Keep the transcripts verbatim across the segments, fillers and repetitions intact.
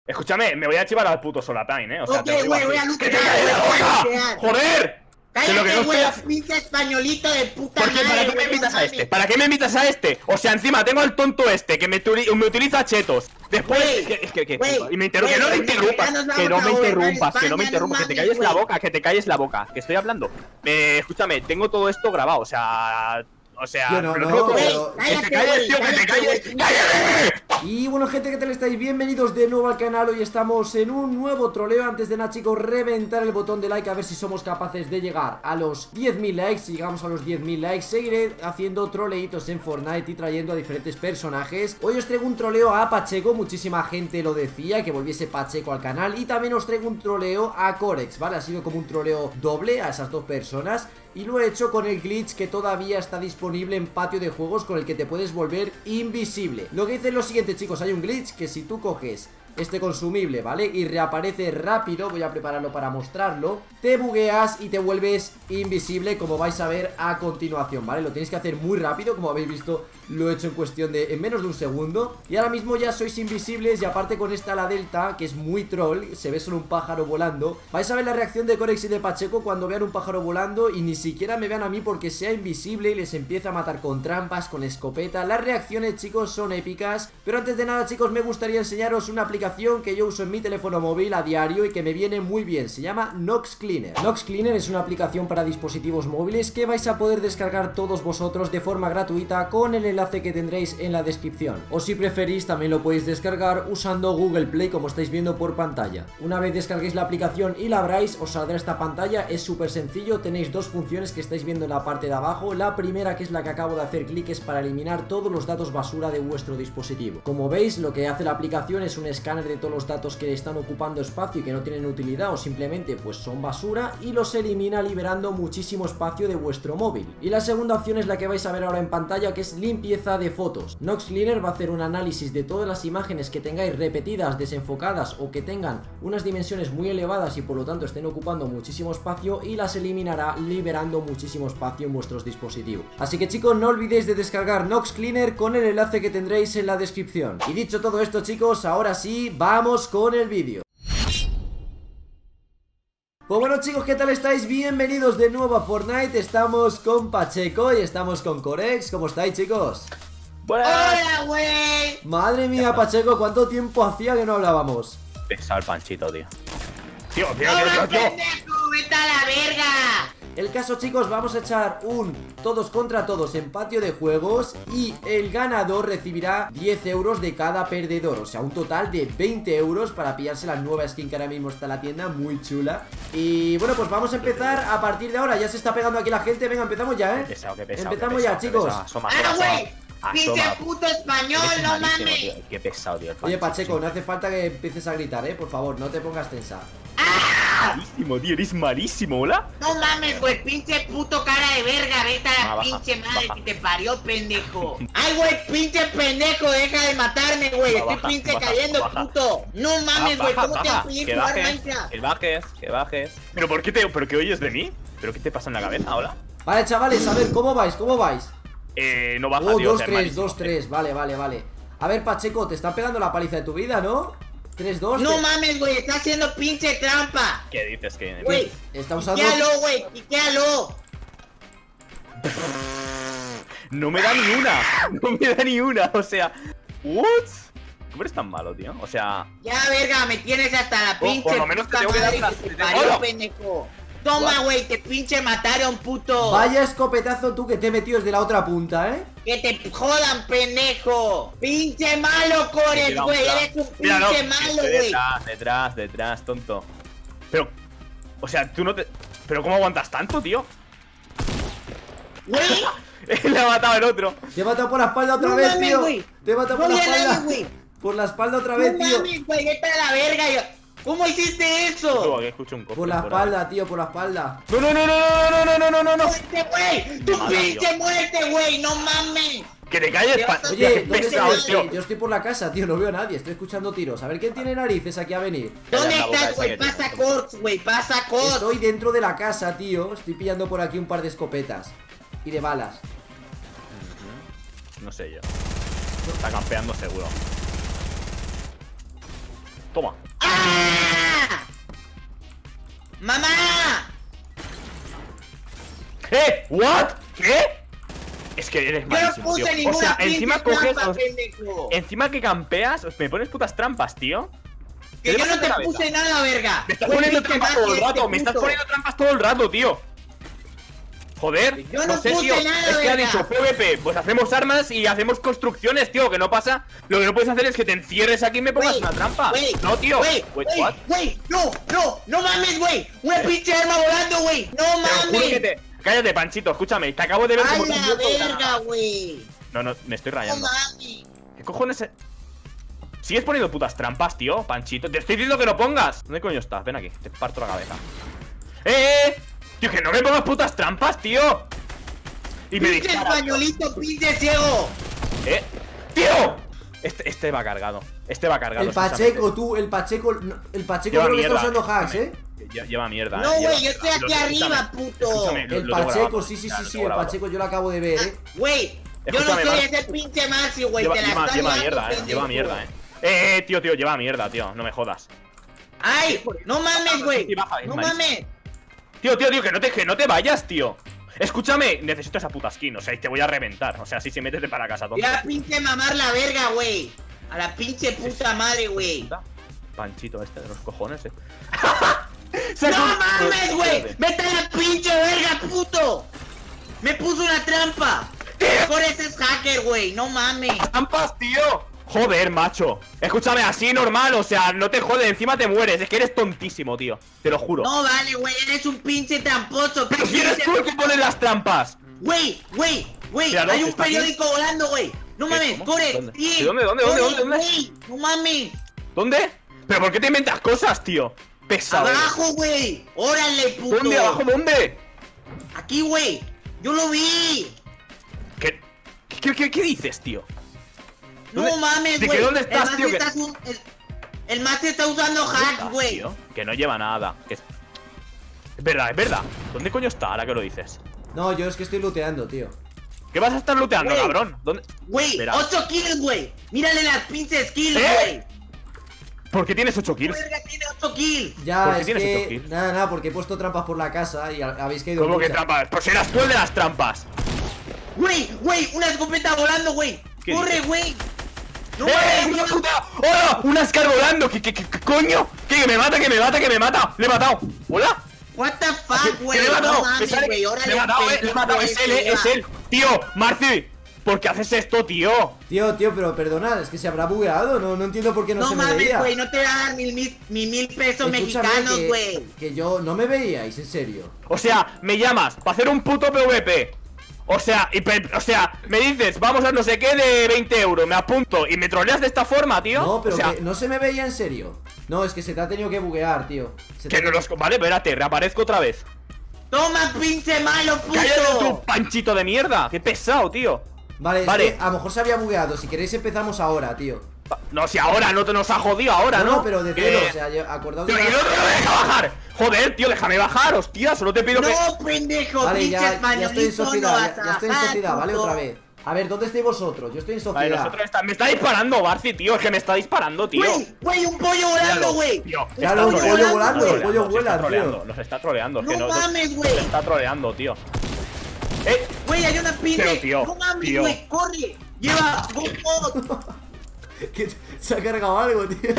Escúchame, me voy a chivar al puto Solapine, eh. O sea, Ok, te lo digo güey, así. voy a ¡Que te lutear, calles la voy a boca! lutear. ¡Joder! Que lo que Cállate, no güey, estoy... pinche españolito de puta ¿Por qué? ¿Para madre, qué me güey, invitas no a este? mames. ¿Para qué me invitas a este? O sea, encima tengo al tonto este que me, turi- me utiliza chetos. Después, Güey, es que, es que, que güey, puto. Y me interrumpas, que no me güey, interrumpas, ya nos que no vamos me a gobernar interrumpas, que no me España, interrumpas, no que te mames, calles la güey. boca, que te calles la boca, que estoy hablando. Eh, escúchame, tengo todo esto grabado, o sea... O sea, Tío, no, lo no, tengo todo. pero- Que te Cállate, calles, güey, tío, que te cállate, calles. güey. ¡Cállate! Y bueno, gente, ¿qué tal estáis? Bienvenidos de nuevo al canal. Hoy estamos en un nuevo troleo. Antes de nada, chicos, reventar el botón de like, a ver si somos capaces de llegar a los diez mil likes. Si llegamos a los diez mil likes, seguiré haciendo troleitos en Fortnite y trayendo a diferentes personajes. Hoy os traigo un troleo a Pacheco, muchísima gente lo decía, que volviese Pacheco al canal. Y también os traigo un troleo a Corex, ¿vale? Ha sido como un troleo doble a esas dos personas. Y lo he hecho con el glitch que todavía está disponible en Patio de Juegos, con el que te puedes volver invisible. Lo que hice es lo siguiente, chicos, hay un glitch que si tú coges este consumible, ¿vale? Y reaparece rápido, voy a prepararlo para mostrarlo. Te bugueas y te vuelves invisible, como vais a ver a continuación, ¿vale? Lo tenéis que hacer muy rápido, como habéis visto, lo he hecho en cuestión de, en menos de un segundo. Y ahora mismo ya sois invisibles y aparte con esta la delta, que es muy troll, se ve solo un pájaro volando. Vais a ver la reacción de Corex y de Pacheco cuando vean un pájaro volando y ni siquiera me vean a mí porque sea invisible y les empieza a matar con trampas, con escopeta. Las reacciones, chicos, son épicas. Pero antes de nada, chicos, me gustaría enseñaros una aplicación que yo uso en mi teléfono móvil a diario y que me viene muy bien. Se llama Nox Cleaner. Nox Cleaner es una aplicación para dispositivos móviles que vais a poder descargar todos vosotros de forma gratuita con el enlace que tendréis en la descripción. O si preferís, también lo podéis descargar usando Google Play, como estáis viendo por pantalla. Una vez descarguéis la aplicación y la abráis, os saldrá esta pantalla. Es súper sencillo, tenéis dos funciones que estáis viendo en la parte de abajo. La primera, que es la que acabo de hacer clic, es para eliminar todos los datos basura de vuestro dispositivo. Como veis, lo que hace la aplicación es un escáner de todos los datos que están ocupando espacio y que no tienen utilidad o simplemente pues son basura, y los elimina liberando muchísimo espacio de vuestro móvil. Y la segunda opción es la que vais a ver ahora en pantalla, que es limpieza de fotos. Nox Cleaner va a hacer un análisis de todas las imágenes que tengáis repetidas, desenfocadas o que tengan unas dimensiones muy elevadas y por lo tanto estén ocupando muchísimo espacio, y las eliminará liberando muchísimo espacio en vuestros dispositivos. Así que, chicos, no olvidéis de descargar Nox Cleaner con el enlace que tendréis en la descripción. Y dicho todo esto, chicos, ahora sí, vamos con el vídeo. Pues bueno, chicos, ¿qué tal estáis? Bienvenidos de nuevo a Fortnite. Estamos con Pacheco y estamos con Corex. ¿Cómo estáis, chicos? Hola, güey. Madre mía, Pacheco, ¿cuánto tiempo hacía que no hablábamos? Pesa el panchito, tío. Tío, tío, No, tío, tío, no, tío. pendejo, vete a la verga. El caso, chicos, vamos a echar un todos contra todos en Patio de Juegos y el ganador recibirá diez euros de cada perdedor. O sea, un total de veinte euros para pillarse la nueva skin que ahora mismo está en la tienda, muy chula. Y bueno, pues vamos a empezar a partir de ahora. Ya se está pegando aquí la gente. Venga, empezamos ya, ¿eh? Qué pesado, qué pesado, Empezamos qué ya, pesado, chicos. qué pesado. Asoma, Ah, asoma, güey. asoma. Pinche Asoma. puto español, Eres no malísimo, mames. tío. Qué pesado, tío. el Oye, panchito, Pacheco, tío. no hace falta que empieces a gritar, ¿eh? Por favor, no te pongas tensa. Malísimo, tío, eres malísimo, ¿hola? No mames, güey, pinche puto cara de verga, vete a la Ah, baja, pinche madre baja. que te parió, pendejo. Ay, güey, pinche pendejo, deja de matarme, güey. Estoy Baja, pinche baja, cayendo, baja. puto. No mames, Ah, güey, baja, ¿cómo te vas baja. a pedir Que jugar bajes, Minecraft? que bajes, que bajes. ¿Pero por qué te, pero qué oyes de mí? ¿Pero qué te pasa en la cabeza, hola? Vale, chavales, a ver, ¿cómo vais? ¿Cómo vais? Eh, no baja, Oh, tío. o dos sea, es tres, malísimo. dos tres, vale, vale, vale. A ver, Pacheco, te están pegando la paliza de tu vida, ¿no? tres dos. No mames, güey, está haciendo pinche trampa. ¿Qué dices que...? Güey, Está usando... piquéalo, güey, piquéalo. No me da ni una. No me da ni una. O sea, ¿what? ¿Cómo eres tan malo, tío? O sea, Ya, verga, me tienes hasta la por pinche lo menos te puta tengo que dar madre una- que te te- parió, ¡Hola! pendejo. Toma, What? güey, te pinche mataron, puto. Vaya escopetazo tú que te he metido desde la otra punta, ¿eh? Que te jodan, pendejo. Pinche malo, Cores, Mira, güey. mira. Eres un Mira, no, pinche malo, estoy güey. Detrás, detrás, detrás, tonto. Pero, o sea, tú no te... ¿Pero cómo aguantas tanto, tío? Güey, Le ha matado el otro. Te he matado por la espalda otra No vez, mames, tío. güey. Te he matado no por la había nadie, espalda. güey. Por la espalda otra No vez, tío. mames, güey, vete a la verga. yo- ¿Cómo hiciste Luego eso? que escucho un cofre Por la por ahí. espalda, tío, por la espalda. No, no, no, no, no, no, no, no, no, no. Muerte, güey. Tu Me mata, pinche tío. muerte, güey. No mames. Que te calles, Te pa... vas a- Oye, Qué ¿dónde pesado, estás? tío. Yo estoy por la casa, tío, no veo a nadie. Estoy escuchando tiros. A ver quién tiene narices aquí a venir. ¿Dónde la boca estás, esa güey? que tiene. Pasa corts, güey. Pasa corts. Estoy dentro de la casa, tío. Estoy pillando por aquí un par de escopetas. Y de balas. No sé yo. Está campeando seguro. Toma. ¡Ah! ¡Mamá! ¿Eh? ¿What? ¿Qué? Es que eres Yo no malísimo, puse tío. ninguna O sea, pinche encima coges... trampa, o- pendejo. Encima que campeas, me pones putas trampas, tío. Que ¿Qué yo te no pasa en te la cabeza? puse nada, verga. Me estás Fue poniendo pinche trampas todo el Mati, rato, este me estás puto. poniendo trampas todo el rato, tío. Joder, Yo no sé, puse tío. nada, Es que ha verga. dicho PvP, pues hacemos armas y hacemos construcciones, tío. Que no pasa. Lo que no puedes hacer es que te encierres aquí y me pongas Güey, una trampa. güey, No, tío. Güey, Wait, güey, what? güey, no, no, no mames, güey. Una pinche arma volando, güey. No Te lo juro mames. que te. Cállate, Panchito, escúchame. Te acabo de ver ¡A como te has la muerto de la verga, nada. güey! No, no, me estoy No rayando. mames. ¿Qué cojones? es? ¿Sigues poniendo putas trampas, tío? Panchito, te estoy diciendo que no pongas. ¿Dónde coño estás? Ven aquí, te parto la cabeza. ¡Eh! Tío, que no me pongas putas trampas, tío. Y me Pinche dispara, tío. españolito, pinche ciego. ¿Eh? ¡Tío! Este, este va cargado. Este va cargado. El Pacheco, sinceramente. tú, el Pacheco. no, El Pacheco Lleva creo que está mierda, usando hacks, ¿eh? Lle- Lleva mierda. No, eh, güey, lleva- yo estoy aquí lo- arriba, escúchame, puto. escúchame, lo- El lo tengo Pacheco, grabado. sí, sí, Ya, sí, lo sí, tengo el grabado. Pacheco yo lo acabo de ver, Ah, ¿eh? Güey, yo no Escúchame, soy Mar- ese pinche Maxi, güey. Lleva, Te la lleva, estás lleva liando, mierda, eh. pendejo. Lleva mierda, eh. Eh, eh, tío, tío, lleva mierda, tío. No me jodas. ¡Ay! ¡No mames, güey! Sí, baja, es ¡No malísimo. mames! Tío, tío, tío, que no te, que no te vayas, tío. Escúchame, necesito esa puta skin, o sea, y te voy a reventar. O sea, si se métete para casa, Voy tonto. a pinche mamar la verga, güey. A la pinche puta madre, güey. Panchito este de los cojones, eh. ¡No Saca un- mames, güey! Espérate. ¡Vete a la pinche verga, puto! ¡Me puso una trampa! Mejor ese es hacker, güey. No mames. ¡Trampas, tío! Joder, macho. Escúchame, así normal, o sea, no te jodes, encima te mueres. Es que eres tontísimo, tío. Te lo juro. No vale, güey. Eres un pinche tramposo. Pero si eres pinche- tú el que pone las trampas. Güey, güey, güey. Míralo, Hay un está aquí. periódico volando, güey. No ¿Qué? mames, ¿Cómo? corre. ¿Dónde? Sí, ¿De dónde, dónde, dónde, corre, dónde, dónde? güey. No mames. ¿Dónde? ¿Pero por qué te inventas cosas, tío? Pesado. Abajo, güey. Órale, puto. ¿Dónde? ¿Abajo? ¿Dónde? Aquí, güey. Yo lo vi. ¿Qué, qué, qué, qué dices, tío? No ¿Dónde- mames, de güey. que dónde El estás, Maxi tío? Que- está su- El, el Maxi está usando ¿Dónde hacks, estás, güey. tío? Que no lleva nada. Que es... es verdad, es verdad. ¿Dónde coño está ahora que lo dices? No, yo es que estoy looteando, tío. ¿Qué vas a estar looteando, Güey. cabrón? ¿Dónde? Güey, Verás. ocho kills, güey. Mírale las pinches kills, ¿Eh? güey. ¿Por qué tienes ocho kills? Verga, tiene ocho kills. Ya, ¿Por qué es tienes ocho que. kills? Nada, nada, porque he puesto trampas por la casa y ha- habéis caído ¿Cómo que muchas. trampas? Pues eras tú el de las trampas. Güey, güey, una escopeta volando, güey. ¿Qué Corre, dices? güey. No ¡Eh! mames, ¡Una güey. puta! ¡Hola! ¡Una Scar volando! ¿Qué, qué, qué, qué coño? ¿Qué? ¡Que me mata, que me mata, que me mata! ¡Le he matado! ¿Hola? What the ¿Que- fuck, que güey. le he matado! No Me mames, sale- güey. Órale, ¡Le he matado, eh! ¡Le he pendejo, matado! ¡Es él, eh! venga. ¡Es él! ¡Tío! ¡Marci! ¿Por qué haces esto, tío? Tío, tío, pero perdona, es que se habrá bugueado. No, no entiendo por qué no, No se me mames, veía. güey. No te voy a dar mil, mil, mi mil pesos Escúchame, mexicanos, que- güey. Que yo no me veíais, en serio. O sea, me llamas para hacer un puto PvP. O sea, y pe- o sea, me dices, vamos a no sé qué de veinte euros, me apunto y me troleas de esta forma, tío. No, pero o sea, que no se me veía en serio. No, es que se te ha tenido que buguear, tío. Se te- que no los... Vale, espérate, reaparezco otra vez. Toma, pinche malo, ¡Cállate tu puto. panchito de mierda! ¡Qué pesado, tío! Vale, Vale. es que a lo mejor se había bugueado. Si queréis empezamos ahora, tío. No, si ahora no te nos ha jodido ahora, No, ¿no? no, pero de ¿Qué? cero, o sea, yo- acordaos de Tío, la- que no te lo deja bajar. Joder, tío, déjame bajar, hostia, solo te pido que... No, pendejo, Vale, pinche ya, ya estoy en españolito. No sociedad, vas ya, a ya estoy en bajar, sociedad, vale, puto. otra vez. A ver, ¿dónde estáis vosotros? Yo estoy en Vale, sociedad. nosotros está... Me está disparando, Barci, tío, es que me está disparando, tío. Güey, güey, un pollo volando, Míralo, güey. tío, Claro, está un troleando, pollo volando, está el pollo troleando, vuela, está troleando, tío. Los está troleando, es que No no... mames, Los güey. está troleando, tío. Eh, Güey, hay una pinche. Pero, tío, no mames, tío. güey, corre. Lleva GoPro. Que se ha cargado algo, tío.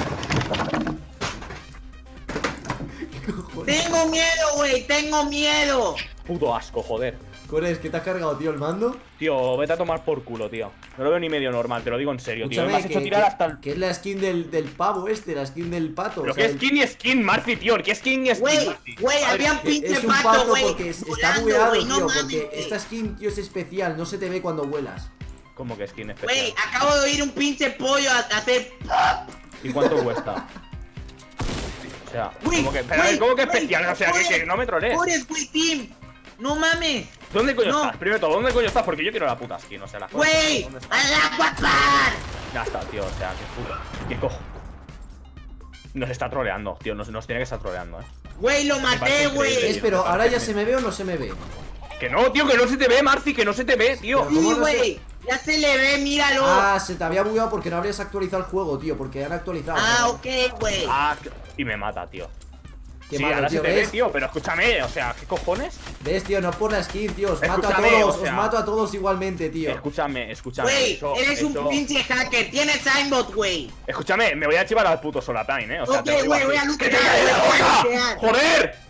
¿Qué cojones? Tengo miedo, güey, tengo miedo. puto asco, joder. Cores, ¿qué te has cargado, tío, el mando? Tío, vete a tomar por culo, tío. No lo veo ni medio normal, te lo digo en serio, tío. Me has hecho que, tirar que- hasta el... que es la skin del, del pavo este, la skin del pato. Pero o sea, qué el- skin y skin, Marci, tío. ¿Qué skin y skin, Güey, Marci? güey, había un que pinche es un pato, pato güey. porque es- está volando, bugueado, güey, no tío, mames, porque güey. esta skin, tío, es especial, no se te ve cuando vuelas. ¿Cómo que skin especial? Güey, acabo de oír un pinche pollo a a hacer. ¿Y cuánto cuesta? O sea, Güey, ¿cómo que, pero, güey, ¿cómo que güey, especial? O sea, que, que no me trolees. Cores, güey, team. No mames. ¿Dónde coño No. estás? Primero todo, ¿dónde coño estás? Porque yo quiero la puta skin, o sea, la Güey, ¿dónde estás? al Aquapar. Ya está, tío, o sea, qué puta. ¿Qué cojo? Nos está troleando, tío, nos, nos tiene que estar troleando, eh. Güey, lo parece maté, increíble, güey. Es, tío, pero me ahora parece ya se me ve o no se me ve. Que no, tío, que no se te ve, Marci, que no se te ve, tío. Pero- ¿cómo Sí, no güey. Ya se le ve, míralo. Ah, se te había bugueado porque no habrías actualizado el juego, tío. Porque han actualizado. Ah, ¿no? ok, güey. Ah, que- y me mata, tío. Qué Sí, malo, ahora tío, se te ve, ¿ves? tío, pero escúchame, o sea, ¿qué cojones? ¿Ves, tío? No por la skin, tío. Os mato a Escúchame, todos. o sea- Os mato a todos igualmente, tío. Escúchame, escúchame. Güey, eso- eres eso- un pinche hacker. Tienes aimbot, güey. Escúchame, me voy a chivar al puto Solatine, eh. O sea, Ok, te lo digo güey, así. voy a ¡Que lutear, te calles la voy a boca! lutear. ¡Joder!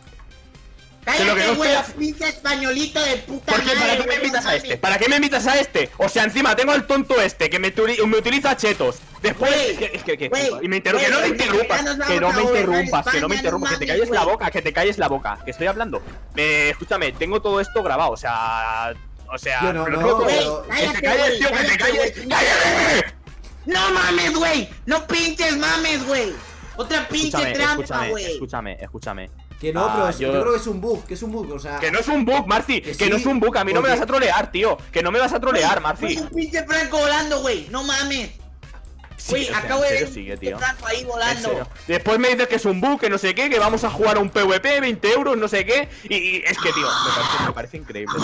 Que lo que no Cállate, estoy güey, hac- pinche españolito de puta ¿Por qué? madre. ¿Para qué me güey, invitas no a este? mames. ¿Para qué me invitas a este? O sea, encima tengo al tonto este que me, turi- me utiliza chetos. Después, Güey, es que, es que, que- güey, y me interrumpas, que no me güey, interrumpas, ya nos vamos que no a me gobernar interrumpas, que no me España, interrumpas, no que te mames, calles la güey. boca, que te calles la boca, que estoy hablando. Eh, escúchame, tengo todo esto grabado, o sea, o sea, Tío, no, pero no, tengo todo. pero- Que Cállate, te calles, güey, tío, que te cállate, calles, güey. cállate. No mames, güey. No pinches mames, güey. Otra pinche Escúchame, trampa, escúchame, güey. escúchame, escúchame. Que no, Ah, pero es- yo... yo- creo que es un bug. Que es un bug, o sea. Que no es un bug, Marci, Que que, sí, no es un bug, a mí no me porque- vas a trolear, tío. Que no me vas a trolear, Marci. Güey, un pinche Franco volando, güey. No mames. Sí, Güey, o sea, acabo en de serio ver un sigue, pinche tío. Franco ahí En volando. serio. Después me dices que es un bug, que no sé qué, que vamos a jugar a un PvP, veinte euros, no sé qué. Y, y es que, tío, me parece, me parece increíble.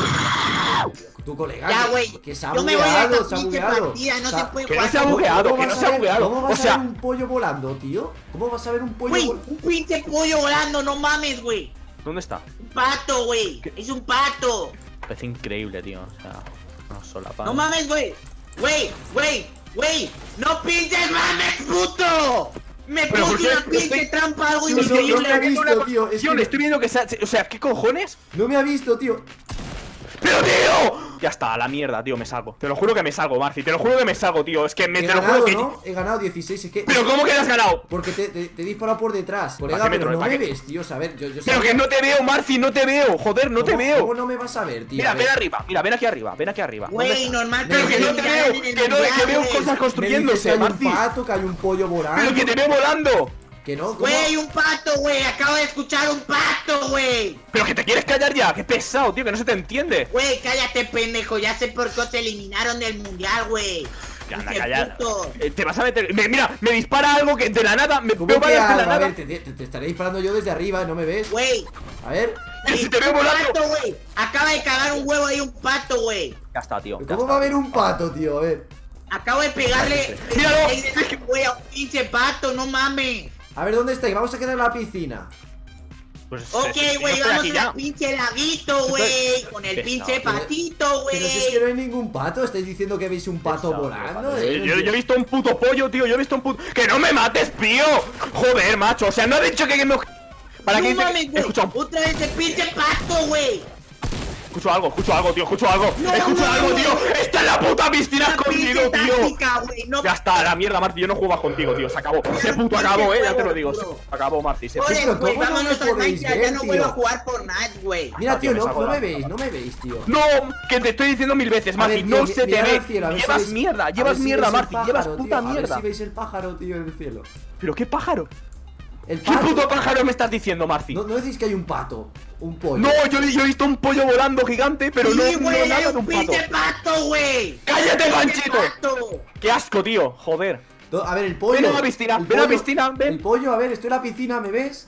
tío. Tu colega. Ya, que- güey. Que se ha Yo me voy a bugueado, esta se ha pinche bugueado. partida. No O sea, se puede que no jugar. se ha con- bugueado, ¿cómo que no vas se ha a ver- bugueado. ¿Cómo vas O sea- a ver un pollo volando, tío? ¿Cómo vas a ver un pollo Güey, volando? un pinche pollo volando. No mames, güey. ¿Dónde está? Un pato, güey. ¿Qué? Es un pato. Me parece increíble, tío. O sea, no solapa. No mames, güey. Güey, güey, güey. No pinches mames, puto. Me Pero puse ¿por qué? una pinche Estoy- trampa, algo Sí, no, no, increíble. no me ha visto, Una cosa- tío, es Tío, que- le estoy viendo que se ha... O sea, ¿qué cojones? No me ha visto, tío. ¡Pero, tío! Ya está, a la mierda, tío, me salgo. Te lo juro que me salgo, Marci. Te lo juro que me salgo, tío. Es que me He te lo ganado, juro que. ¿no? He ganado dieciséis, es que... ¿Pero cómo que has ganado? Porque te, te, te he disparado por detrás. ¿Para Colega, qué me pero trole- no para me qué? ves, tío. A ver, yo, yo Pero sabía- que no te veo, Marci, no te veo. Joder, no te ¿Cómo- veo. ¿Cómo no me vas a ver, tío? Mira, A ver. ven arriba. Mira, ven aquí arriba. Ven aquí arriba. ¿Dónde Güey, está? normal Pero que no te veo. Que no, que veo cosas Me dices que construyéndose, hay un Marci. pato, que hay un pollo volando. Pero que te veo volando. Que no, ¿cómo? Güey, un pato, güey. Acabo de escuchar un pato, güey. Pero que te quieres callar ya. Qué pesado, tío, que no se te entiende. Güey, cállate, pendejo. Ya sé por qué os eliminaron del mundial, güey. Que anda, Pinche callar. puto. Eh, Te vas a meter. me- mira, me dispara algo que de la nada. Me ¿Cómo veo que balas de la algo? A nada. ver, te, te- te estaré disparando yo desde arriba, ¿no me ves? Güey. A ver. Pero si te un veo volando. pato, güey. Acaba de cagar un huevo ahí un pato, güey. Ya está, tío. ya ¿Cómo está. va a haber un pato, tío? A ver. Acabo de pegarle. Míralo. Güey, a un pinche pato, no mames. A ver, ¿dónde estáis? Vamos a quedar en la piscina. Pues, Ok, eh, si no güey, estoy vamos aquí al ya. pinche laguito, güey. Con el Pesado, pinche pero- patito, Pero si es que no güey. hay ningún pato, estáis diciendo que veis un pato Pesado, volando. tío, eh, yo, yo- yo he visto un puto pollo, tío. Yo he visto un puto. ¡Que no me mates, tío! Joder, macho. O sea, no he dicho que, que me. ¿Para No qué dice que- mames, güey. Escucha, Otra vez el pinche pato, güey. escucho algo, escucho algo, tío. Escucho algo. No, escucho no, algo, no. tío. Está en la puta piscina Una escondido, pinche tío. táctica, güey. No Ya está, la mierda, Marci. Yo no juego más contigo, tío. Se acabó. Se puto acabó, eh. Ya te lo digo. Se acabó, Marci. Se Joder, pero güey, ¿cómo no vámonos me al podéis Minecraft, ver, ya no tío? vuelvo a jugar Fortnite, güey. Mira, Ah, tío, tío, me no, salgo no de me la- veis, no me veis, tío. No, que te estoy diciendo mil veces, A Marci. ver, No tío, se te mirad ve. al cielo, a ver si Llevas veis- mierda, a llevas ver si mierda, veis el Marci. Llevas pájaro, puta tío, A ver mierda. si veis el pájaro, tío, en el cielo. ¿Pero qué pájaro? El ¿Qué pato. puto pájaro me estás diciendo, Marci? No, no decís que hay un pato, un pollo. No, yo, yo he visto un pollo volando gigante, pero no, Sí, no güey, hay nada de un un pato. pinche pato, güey. ¡Cállate, Pinche Panchito! pato. ¡Qué asco, tío! Joder. Do- A ver, el pollo. Ven a la piscina, el ven a la pollo- piscina, ven. El pollo, a ver, estoy en la piscina, ¿me ves?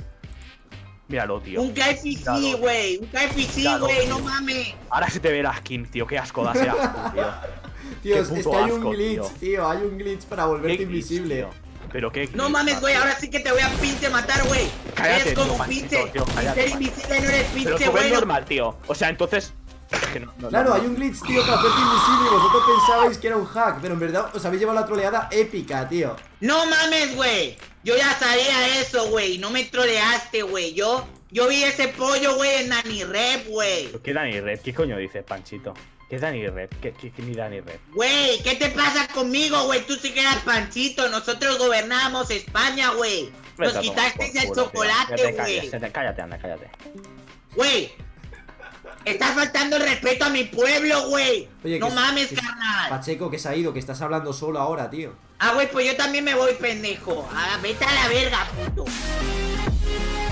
Míralo, tío. Un K F C, Míralo. güey. Un K F C, Míralo, güey, tío. no mames. Ahora se te ve la skin, tío. Qué asco da ese asco, tío. Tío, Qué es, es puto que hay asco, un glitch, tío. tío. Hay un glitch para Qué volverte glitch, invisible. tío. Pero qué No glitch, mames, güey, Marci. ahora sí que te voy a pinche matar, güey. Cállate, Eres como tío, un Panchito, pinche. tío, cállate, Ser Panchito. invisible no eres Pero pinche, tú ves bueno. normal, tío. O sea, entonces. Es que no, no, Claro, no. hay un glitch, tío, para hacerte invisible y vosotros pensabais que era un hack, pero en verdad os habéis llevado la troleada épica, tío. No mames, güey. Yo ya sabía eso, güey. No me troleaste, güey. Yo, yo vi ese pollo, güey, en Nani Rep, güey. ¿Qué Dani Red? ¿Qué coño dices, Panchito? ¿Qué Dani Red? ¿Qué, qué, qué ni Dani Red? Güey, ¿qué te pasa conmigo, güey? Tú sí que eras Panchito. Nosotros gobernábamos España, güey. Nos Vete a tomar quitasteis por el culo, tío. chocolate, Ya te calles, güey. ya te- Cállate, anda, cállate. Güey. Estás faltando el respeto a mi pueblo, güey. Oye, No que- mames, que- carnal. Pacheco, que se ha ido, que estás hablando solo ahora, tío. Ah, güey, pues yo también me voy, pendejo. Ah, vete a la verga, puto.